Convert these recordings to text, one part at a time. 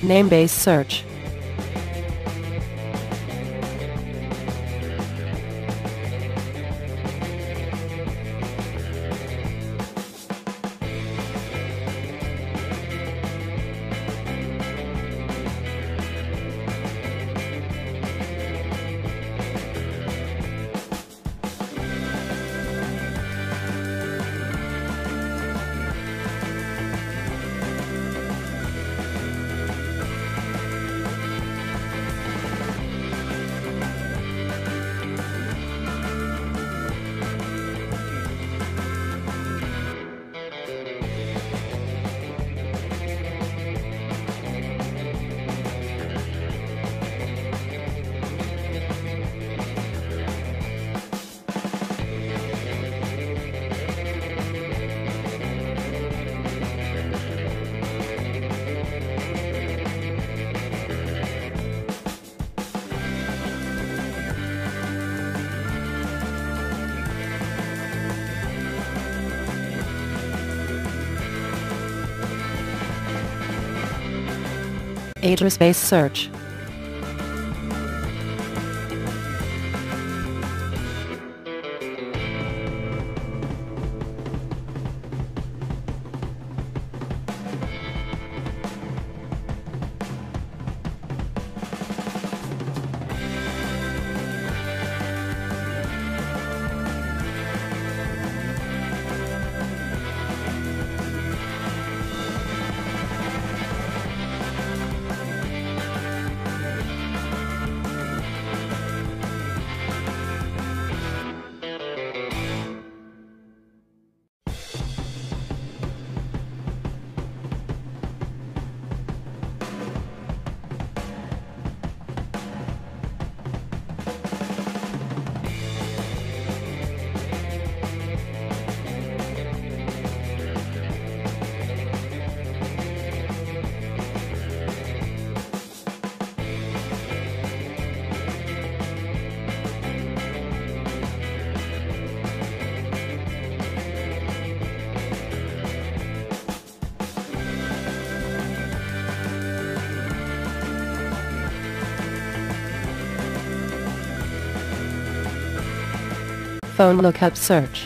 Name-based search. Address-based search. Phone lookup search.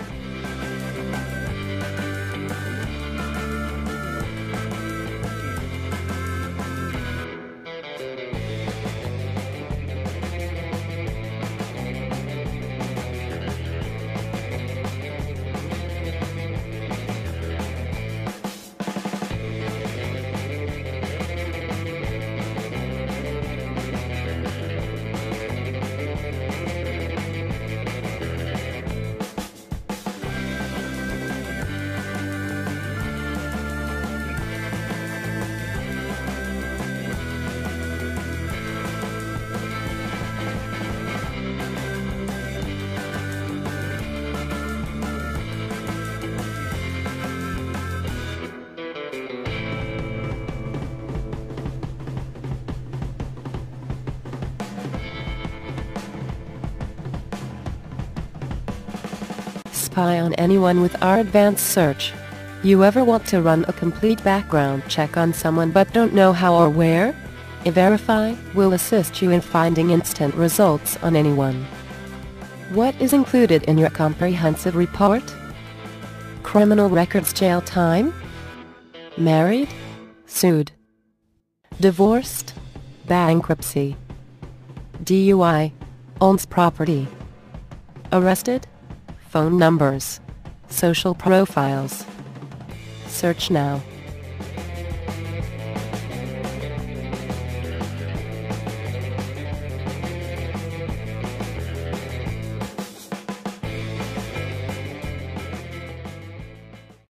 Spy on anyone with our advanced search. You ever want to run a complete background check on someone but don't know how or where? Everify will assist you in finding instant results on anyone. What is included in your comprehensive report? Criminal records, jail time? Married? Sued? Divorced? Bankruptcy? DUI? Owns property? Arrested? Phone numbers? Social profiles? Search now.